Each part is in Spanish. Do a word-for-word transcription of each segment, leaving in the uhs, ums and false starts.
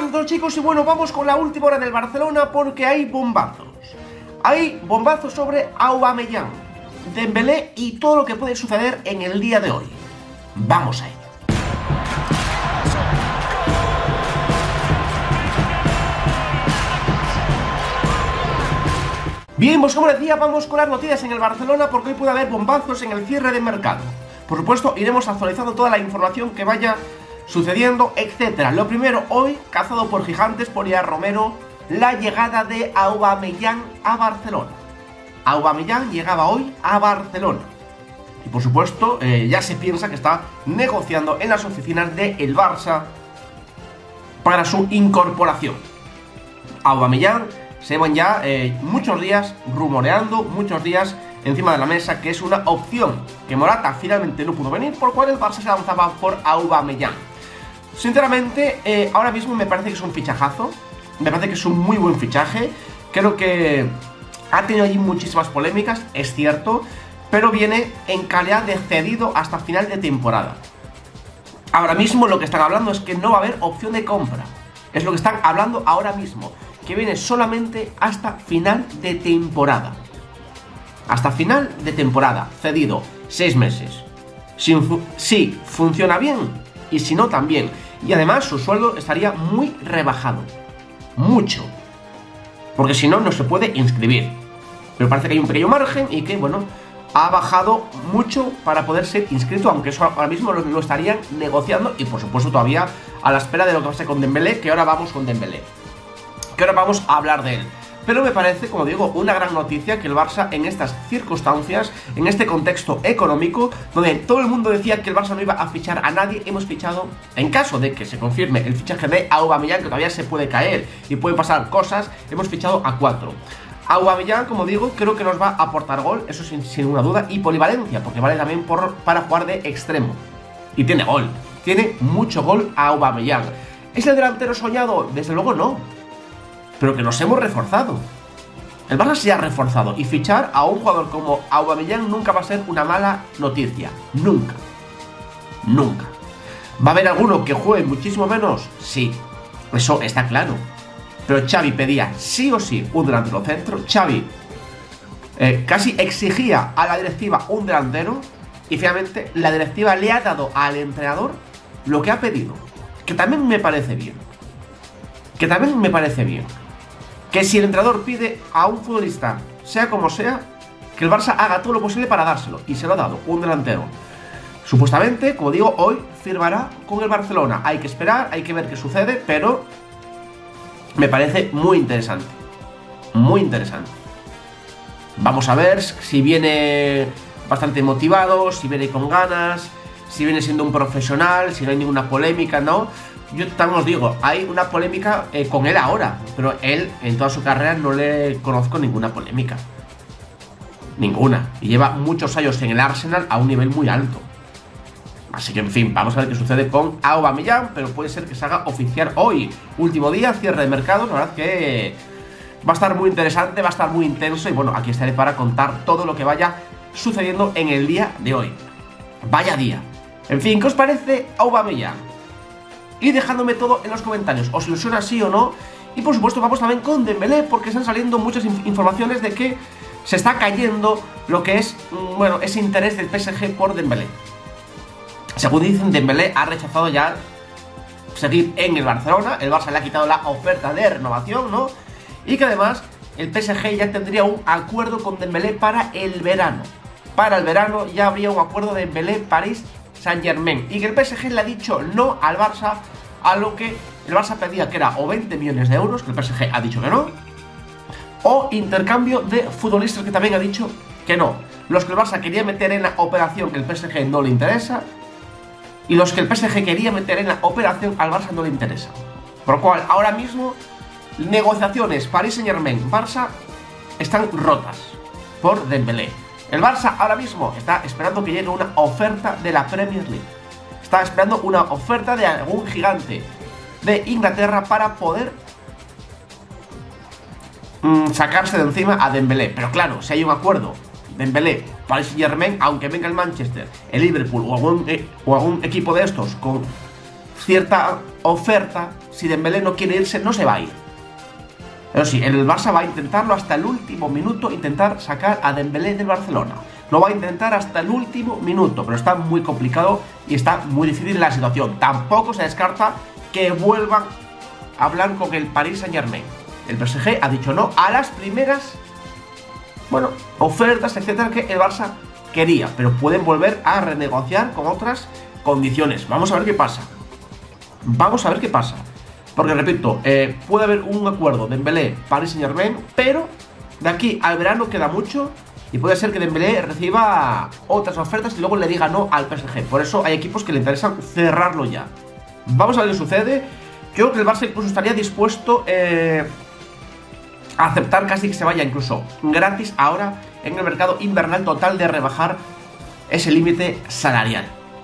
a todos, chicos, y bueno, vamos con la última hora del Barcelona porque hay bombazos. Hay bombazos sobre Aubameyang, Dembélé y todo lo que puede suceder en el día de hoy. Vamos a ello. Bien, pues como decía, vamos con las noticias en el Barcelona porque hoy puede haber bombazos en el cierre de mercado. Por supuesto, iremos actualizando toda la información que vaya sucediendo, etcétera. Lo primero, hoy, cazado por gigantes, por Ian Romero, la llegada de Aubameyang a Barcelona. Aubameyang llegaba hoy a Barcelona. Y por supuesto, eh, ya se piensa que está negociando en las oficinas del Barça para su incorporación. Aubameyang se van ya eh, muchos días rumoreando, muchos días encima de la mesa, que es una opción que Morata finalmente no pudo venir, por lo cual el Barça se lanzaba por Aubameyang. Sinceramente, eh, ahora mismo me parece que es un fichajazo, me parece que es un muy buen fichaje. Creo que ha tenido allí muchísimas polémicas, es cierto, pero viene en calidad de cedido hasta final de temporada. Ahora mismo lo que están hablando es que no va a haber opción de compra, es lo que están hablando ahora mismo, que viene solamente hasta final de temporada. Hasta final de temporada, cedido, seis meses. Si, fu si funciona bien, y si no también. Y además su sueldo estaría muy rebajado. Mucho. Porque si no, no se puede inscribir. Pero parece que hay un pequeño margen y que, bueno, ha bajado mucho para poder ser inscrito, aunque eso ahora mismo lo, lo estarían negociando. Y por supuesto todavía a la espera de lo que pase con Dembélé, que ahora vamos con Dembélé. Que ahora vamos a hablar de él. Pero me parece, como digo, una gran noticia que el Barça en estas circunstancias, en este contexto económico, donde todo el mundo decía que el Barça no iba a fichar a nadie, hemos fichado, en caso de que se confirme el fichaje de Aubameyang, que todavía se puede caer y pueden pasar cosas, hemos fichado a cuatro. Aubameyang, como digo, creo que nos va a aportar gol, eso sin, sin ninguna duda, y polivalencia, porque vale también por, para jugar de extremo. Y tiene gol, tiene mucho gol a Aubameyang. ¿Es el delantero soñado? Desde luego no. Pero que nos hemos reforzado. El Barça se ha reforzado y fichar a un jugador como Aubameyang nunca va a ser una mala noticia. Nunca. Nunca. ¿Va a haber alguno que juegue muchísimo menos? Sí. Eso está claro. Pero Xavi pedía sí o sí un delantero centro. Xavi eh, casi exigía a la directiva un delantero y finalmente la directiva le ha dado al entrenador lo que ha pedido. Que también me parece bien. Que también me parece bien. Que si el entrenador pide a un futbolista, sea como sea, que el Barça haga todo lo posible para dárselo. Y se lo ha dado, un delantero. Supuestamente, como digo, hoy firmará con el Barcelona. Hay que esperar, hay que ver qué sucede, pero me parece muy interesante. Muy interesante. Vamos a ver si viene bastante motivado, si viene con ganas, si viene siendo un profesional, si no hay ninguna polémica, ¿no? Yo también os digo, hay una polémica eh, con él ahora, pero él en toda su carrera no le conozco ninguna polémica. Ninguna. Y lleva muchos años en el Arsenal a un nivel muy alto. Así que, en fin, vamos a ver qué sucede con Aubameyang, pero puede ser que se haga oficial hoy. Último día, cierre de mercado, la verdad que va a estar muy interesante, va a estar muy intenso. Y bueno, aquí estaré para contar todo lo que vaya sucediendo en el día de hoy. Vaya día. En fin, ¿qué os parece Aubameyang? Y dejándome todo en los comentarios, ¿os ilusiona sí o no? Y por supuesto vamos también con Dembélé, porque están saliendo muchas inf informaciones de que se está cayendo lo que es, bueno, ese interés del P S G por Dembélé. Según dicen, Dembélé ha rechazado ya seguir en el Barcelona, el Barça le ha quitado la oferta de renovación, ¿no? Y que además el P S G ya tendría un acuerdo con Dembélé para el verano. Para el verano ya habría un acuerdo de Dembélé-París Saint-Germain, y que el P S G le ha dicho no al Barça, a lo que el Barça pedía, que era o veinte millones de euros, que el P S G ha dicho que no, o intercambio de futbolistas, que también ha dicho que no. Los que el Barça quería meter en la operación, que el P S G no le interesa, y los que el P S G quería meter en la operación, al Barça no le interesa. Por lo cual, ahora mismo, negociaciones París Saint-Germain, Barça, están rotas por Dembélé. El Barça ahora mismo está esperando que llegue una oferta de la Premier League. Está esperando una oferta de algún gigante de Inglaterra para poder mmm, sacarse de encima a Dembélé. Pero claro, si hay un acuerdo, Dembélé, Paris Saint-Germain, aunque venga el Manchester, el Liverpool o algún, eh, o algún equipo de estos con cierta oferta, si Dembélé no quiere irse, no se va a ir. Pero sí, el Barça va a intentarlo hasta el último minuto, intentar sacar a Dembélé del Barcelona. Lo va a intentar hasta el último minuto, pero está muy complicado y está muy difícil la situación. Tampoco se descarta que vuelvan a hablar con el Paris Saint-Germain. El P S G ha dicho no a las primeras, bueno, ofertas, etcétera, que el Barça quería, pero pueden volver a renegociar con otras condiciones. Vamos a ver qué pasa. Vamos a ver qué pasa. Porque, repito, eh, puede haber un acuerdo de Dembélé, Paris Saint-Germain, pero de aquí al verano queda mucho y puede ser que Dembélé reciba otras ofertas y luego le diga no al P S G. Por eso hay equipos que le interesan cerrarlo ya. Vamos a ver qué sucede. Yo creo que el Barça incluso estaría dispuesto eh, a aceptar casi que se vaya incluso gratis ahora en el mercado invernal total de rebajar ese límite salarial.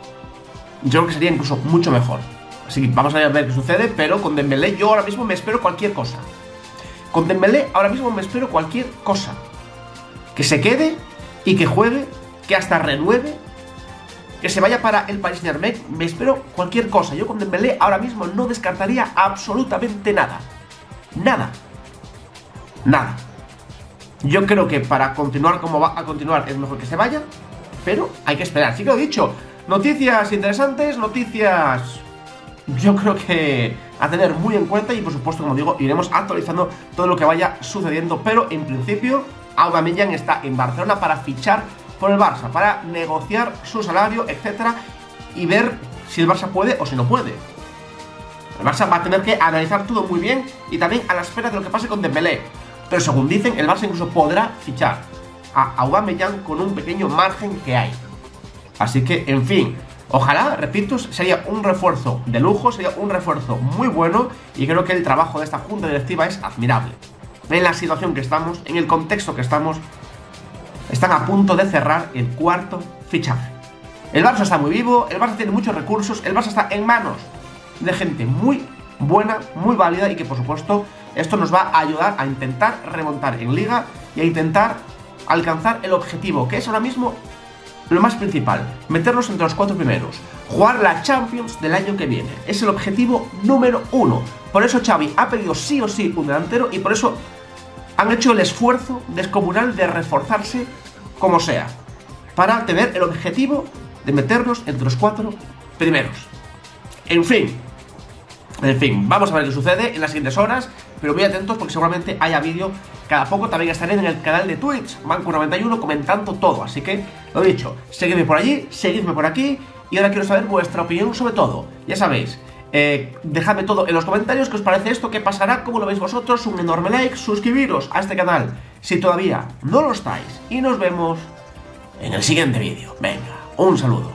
Yo creo que sería incluso mucho mejor. Así que vamos a ver qué sucede, pero con Dembélé yo ahora mismo me espero cualquier cosa. Con Dembélé ahora mismo me espero cualquier cosa. Que se quede y que juegue, que hasta renueve, que se vaya para el Paris Saint-Germain, me espero cualquier cosa. Yo con Dembélé ahora mismo no descartaría absolutamente nada. Nada. Nada. Yo creo que para continuar como va a continuar es mejor que se vaya, pero hay que esperar. Sí que lo he dicho, noticias interesantes, noticias... yo creo que a tener muy en cuenta y por supuesto, como digo, iremos actualizando todo lo que vaya sucediendo, pero en principio Aubameyang está en Barcelona para fichar por el Barça, para negociar su salario, etcétera, y ver si el Barça puede o si no puede. El Barça va a tener que analizar todo muy bien y también a la espera de lo que pase con Dembélé, pero según dicen, el Barça incluso podrá fichar a Aubameyang con un pequeño margen que hay. Así que, en fin, ojalá, repito, sería un refuerzo de lujo, sería un refuerzo muy bueno y creo que el trabajo de esta junta directiva es admirable. En la situación que estamos, en el contexto que estamos, están a punto de cerrar el cuarto fichaje. El Barça está muy vivo, el Barça tiene muchos recursos, el Barça está en manos de gente muy buena, muy válida y que por supuesto esto nos va a ayudar a intentar remontar en Liga y a intentar alcanzar el objetivo, que es ahora mismo lo más principal, meternos entre los cuatro primeros, jugar la Champions del año que viene. Es el objetivo número uno. Por eso Xavi ha pedido sí o sí un delantero y por eso han hecho el esfuerzo descomunal de reforzarse como sea, para tener el objetivo de meternos entre los cuatro primeros. En fin, en fin, vamos a ver qué sucede en las siguientes horas, pero muy atentos porque seguramente haya vídeo cada poco. También estaré en el canal de Twitch, Manco noventa y uno, comentando todo, así que, lo dicho, seguidme por allí, seguidme por aquí, y ahora quiero saber vuestra opinión sobre todo. Ya sabéis, eh, dejadme todo en los comentarios, qué os parece esto, qué pasará, cómo lo veis vosotros, un enorme like, suscribiros a este canal si todavía no lo estáis, y nos vemos en el siguiente vídeo. Venga, un saludo.